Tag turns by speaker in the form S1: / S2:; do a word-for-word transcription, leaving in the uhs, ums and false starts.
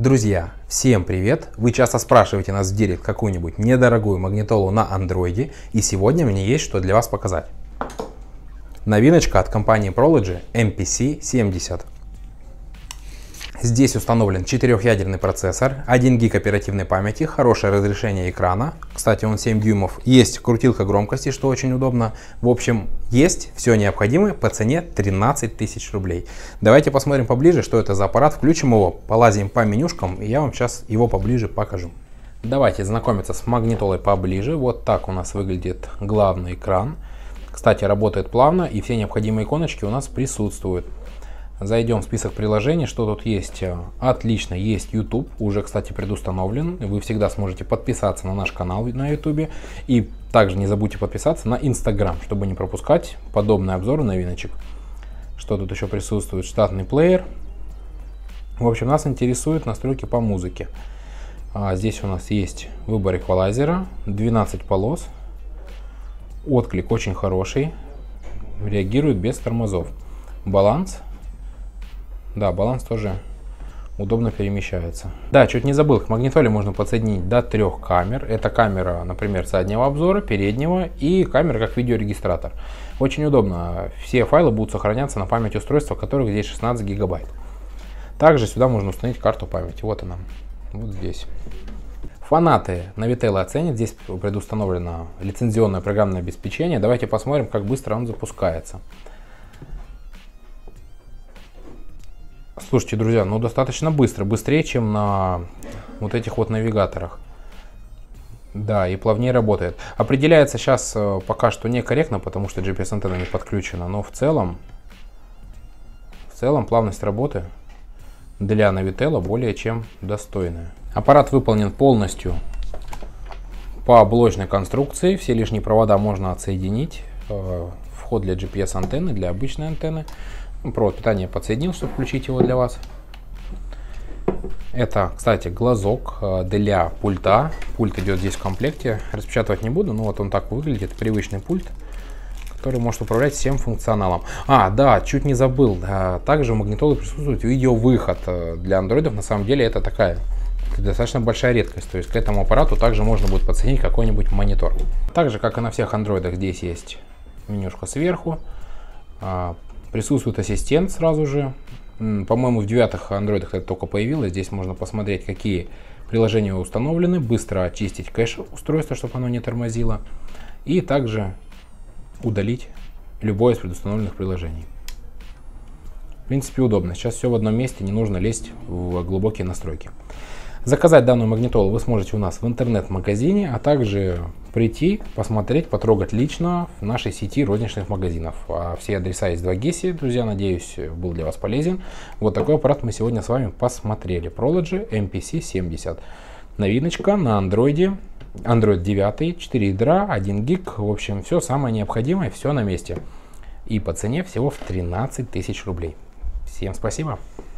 S1: Друзья, всем привет! Вы часто спрашиваете нас в директ какую-нибудь недорогую магнитолу на андроиде, и сегодня мне есть что для вас показать. Новиночка от компании Prology эм пи си семьдесят. Здесь установлен четырехъядерный процессор, один гиг оперативной памяти, хорошее разрешение экрана. Кстати, он семь дюймов. Есть крутилка громкости, что очень удобно. В общем, есть все необходимое по цене тринадцать тысяч рублей. Давайте посмотрим поближе, что это за аппарат. Включим его, полазим по менюшкам, и я вам сейчас его поближе покажу. Давайте знакомиться с магнитолой поближе. Вот так у нас выглядит главный экран. Кстати, работает плавно, и все необходимые иконочки у нас присутствуют. Зайдем в список приложений, что тут есть. Отлично, есть YouTube, уже, кстати, предустановлен. Вы всегда сможете подписаться на наш канал на YouTube. И также не забудьте подписаться на Instagram, чтобы не пропускать подобные обзоры новиночек. Что тут еще присутствует? Штатный плеер. В общем, нас интересуют настройки по музыке. А здесь у нас есть выбор эквалайзера, двенадцать полос. Отклик очень хороший, реагирует без тормозов. Баланс. Да, баланс тоже удобно перемещается. Да, чуть не забыл, к магнитоле можно подсоединить до трех камер. Это камера, например, заднего обзора, переднего и камера как видеорегистратор. Очень удобно. Все файлы будут сохраняться на память устройства, которых здесь шестнадцать гигабайт. Также сюда можно установить карту памяти. Вот она, вот здесь. Фанаты Navitel оценят. Здесь предустановлено лицензионное программное обеспечение. Давайте посмотрим, как быстро он запускается. Слушайте, друзья, ну достаточно быстро, быстрее, чем на вот этих вот навигаторах. Да, и плавнее работает. Определяется сейчас пока что некорректно, потому что джи пи эс-антенна не подключена, но в целом, в целом плавность работы для Navitel более чем достойная. Аппарат выполнен полностью по блочной конструкции, все лишние провода можно отсоединить. Вход для джи пи эс-антенны, для обычной антенны. Провод питания подсоединил, чтобы включить его для вас. Это, кстати, глазок для пульта. Пульт идет здесь в комплекте. Распечатывать не буду, но вот он так выглядит. Привычный пульт, который может управлять всем функционалом. А, да, чуть не забыл. Также у магнитолы присутствует видеовыход. Для андроидов на самом деле это такая достаточно большая редкость. То есть к этому аппарату также можно будет подсоединить какой-нибудь монитор. Так же, как и на всех андроидах, здесь есть менюшка сверху. Присутствует ассистент сразу же. По-моему, в девятых андроидах это только появилось. Здесь можно посмотреть, какие приложения установлены, быстро очистить кэш устройства, чтобы оно не тормозило, и также удалить любое из предустановленных приложений. В принципе, удобно. Сейчас все в одном месте, не нужно лезть в глубокие настройки. Заказать данную магнитолу вы сможете у нас в интернет-магазине, а также прийти, посмотреть, потрогать лично в нашей сети розничных магазинов. А все адреса есть в Одессе, друзья, надеюсь, был для вас полезен. Вот такой аппарат мы сегодня с вами посмотрели. Prology эм пи си семьдесят. Новиночка на андроиде. Android девять, четыре ядра, один гиг. В общем, все самое необходимое, все на месте. И по цене всего в тринадцать тысяч рублей. Всем спасибо!